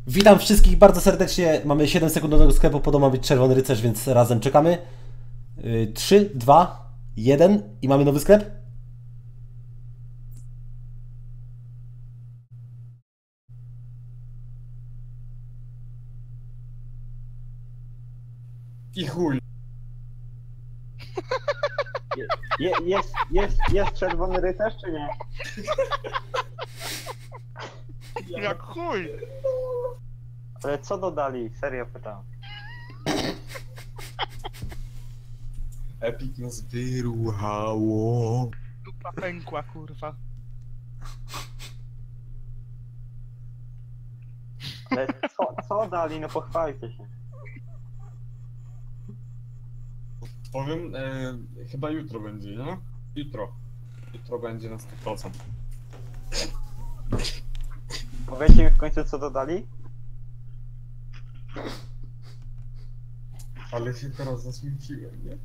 Witam wszystkich bardzo serdecznie. Mamy 7 sekund do tego sklepu, podobno ma być Czerwony Rycerz, więc razem czekamy. 3, 2, 1 i mamy nowy sklep. I chuj. Jest Czerwony Rycerz, czy nie? Jak chuj! Ale co dodali? Serio pytam. Epic nas wyruchało. Dupa pękła, kurwa. Ale co dali? No pochwalcie się. Powiem, chyba jutro będzie, nie? Jutro. Jutro będzie na 100%. Powiedzcie mi w końcu, co dodali? Ale się teraz zasmuciłem, nie?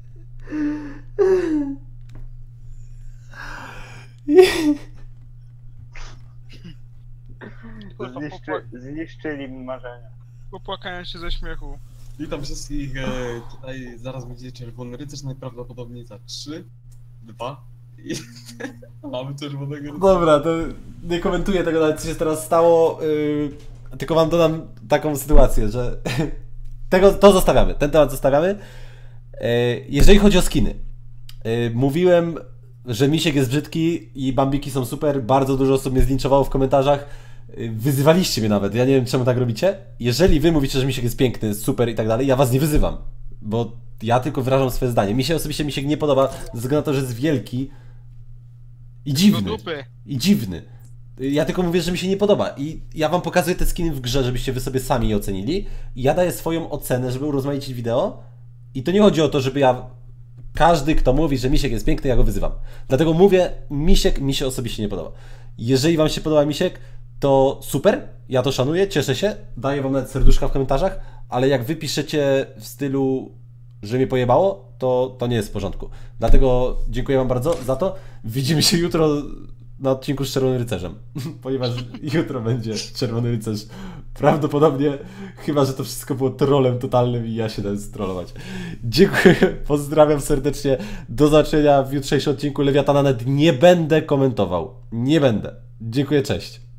Kurwa, Zniszczyli mi marzenia. popłakałem się ze śmiechu. Witam wszystkich, tutaj zaraz będzie Czerwony Rycerz, najprawdopodobniej za 3, 2 i mamy Czerwonego Rycerza. Dobra, to nie komentuję tego nawet, co się teraz stało, tylko wam dodam taką sytuację, że to zostawiamy, ten temat zostawiamy. Jeżeli chodzi o skiny, mówiłem, że Misiek jest brzydki i Bambiki są super, bardzo dużo osób mnie zlinczowało w komentarzach, wyzywaliście mnie nawet, ja nie wiem czemu tak robicie. Jeżeli wy mówicie, że Misiek jest piękny, super i tak dalej, ja was nie wyzywam, bo ja tylko wyrażam swoje zdanie. Mi się osobiście Misiek nie podoba, ze względu na to, że jest wielki i dziwny. Do dupy. I dziwny. Ja tylko mówię, że mi się nie podoba. I ja wam pokazuję te skiny w grze, żebyście wy sobie sami je ocenili. I ja daję swoją ocenę, żeby urozmaicić wideo. I to nie chodzi o to, żeby ja... Każdy, kto mówi, że Misiek jest piękny, ja go wyzywam. Dlatego mówię, Misiek mi się osobiście nie podoba. Jeżeli wam się podoba Misiek, to super, ja to szanuję, cieszę się, daję wam nawet serduszka w komentarzach, ale jak wy piszecie w stylu, że mnie pojebało, to nie jest w porządku. Dlatego dziękuję wam bardzo za to. Widzimy się jutro na odcinku z Czerwonym Rycerzem, ponieważ jutro będzie Czerwony Rycerz. Prawdopodobnie, chyba że to wszystko było trollem totalnym i ja się dałem strollować. Dziękuję, pozdrawiam serdecznie, do zobaczenia w jutrzejszym odcinku Lewiatana. Nawet nie będę komentował, nie będę. Dziękuję, cześć.